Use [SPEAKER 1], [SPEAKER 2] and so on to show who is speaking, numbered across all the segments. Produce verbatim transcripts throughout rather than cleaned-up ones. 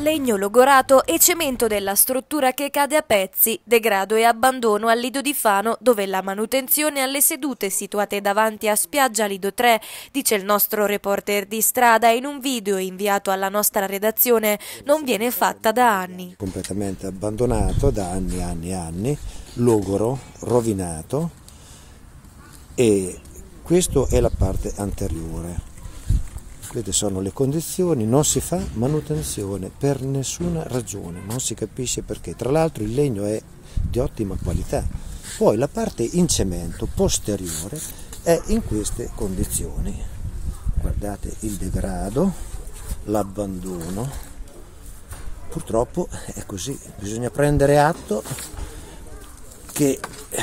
[SPEAKER 1] Legno logorato e cemento della struttura che cade a pezzi, degrado e abbandono al Lido di Fano, dove la manutenzione alle sedute situate davanti a spiaggia Lido tre, dice il nostro reporter di strada in un video inviato alla nostra redazione, non viene fatta da anni.
[SPEAKER 2] Completamente abbandonato da anni, anni, anni, logoro, rovinato, e questa è la parte anteriore. Queste sono le condizioni, non si fa manutenzione per nessuna ragione, non si capisce perché. Tra l'altro il legno è di ottima qualità. Poi la parte in cemento posteriore è in queste condizioni. Guardate il degrado, l'abbandono. Purtroppo è così, bisogna prendere atto che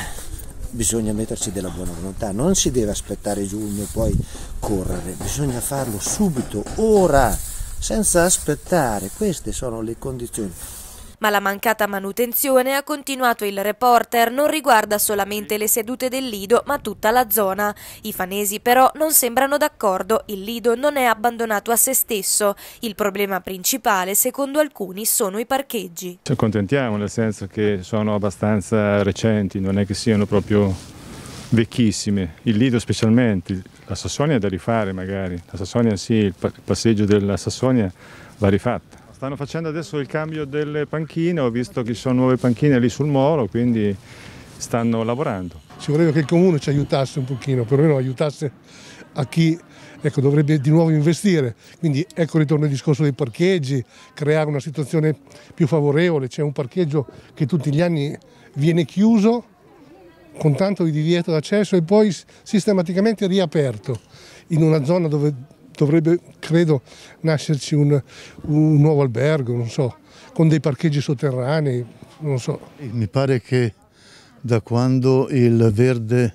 [SPEAKER 2] bisogna metterci della buona volontà, non si deve aspettare giugno poi correre, bisogna farlo subito, ora, senza aspettare. Queste sono le condizioni.
[SPEAKER 1] Ma la mancata manutenzione, ha continuato il reporter, non riguarda solamente le sedute del Lido, ma tutta la zona. I fanesi però non sembrano d'accordo, il Lido non è abbandonato a se stesso. Il problema principale, secondo alcuni, sono i parcheggi.
[SPEAKER 3] Ci accontentiamo, nel senso che sono abbastanza recenti, non è che siano proprio vecchissime. Il Lido specialmente, la Sassonia è da rifare magari, la Sassonia sì, il passeggio della Sassonia va rifatta. Stanno facendo adesso il cambio delle panchine, ho visto che ci sono nuove panchine lì sul molo, quindi stanno lavorando.
[SPEAKER 4] Ci voleva che il comune ci aiutasse un pochino, perlomeno aiutasse a chi ecco, dovrebbe di nuovo investire. Quindi ecco ritorno al discorso dei parcheggi, creare una situazione più favorevole. C'è un parcheggio che tutti gli anni viene chiuso con tanto di divieto d'accesso e poi sistematicamente riaperto in una zona dove dovrebbe, credo, nascerci un, un nuovo albergo, non so, con dei parcheggi sotterranei, non so.
[SPEAKER 5] Mi pare che da quando il Verde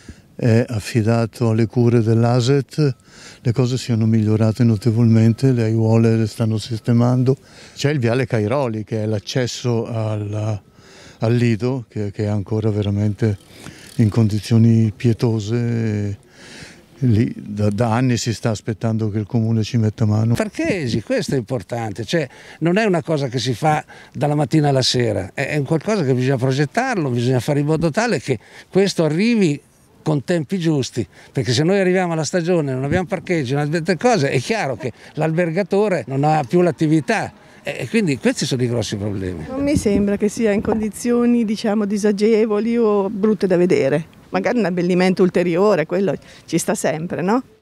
[SPEAKER 5] è affidato alle cure dell'A S E T le cose siano migliorate notevolmente, le aiuole le stanno sistemando. C'è il viale Cairoli, che è l'accesso al, al Lido, che, che è ancora veramente in condizioni pietose. Lì da, da anni si sta aspettando che il comune ci metta mano.
[SPEAKER 6] Parcheggi, questo è importante, cioè non è una cosa che si fa dalla mattina alla sera, è un qualcosa che bisogna progettarlo, bisogna fare in modo tale che questo arrivi con tempi giusti, perché se noi arriviamo alla stagione e non abbiamo parcheggi, non abbiamo altre cose, è chiaro che l'albergatore non ha più l'attività. E quindi questi sono i grossi problemi.
[SPEAKER 7] Non mi sembra che sia in condizioni, diciamo, disagevoli o brutte da vedere. Magari un abbellimento ulteriore, quello ci sta sempre, no?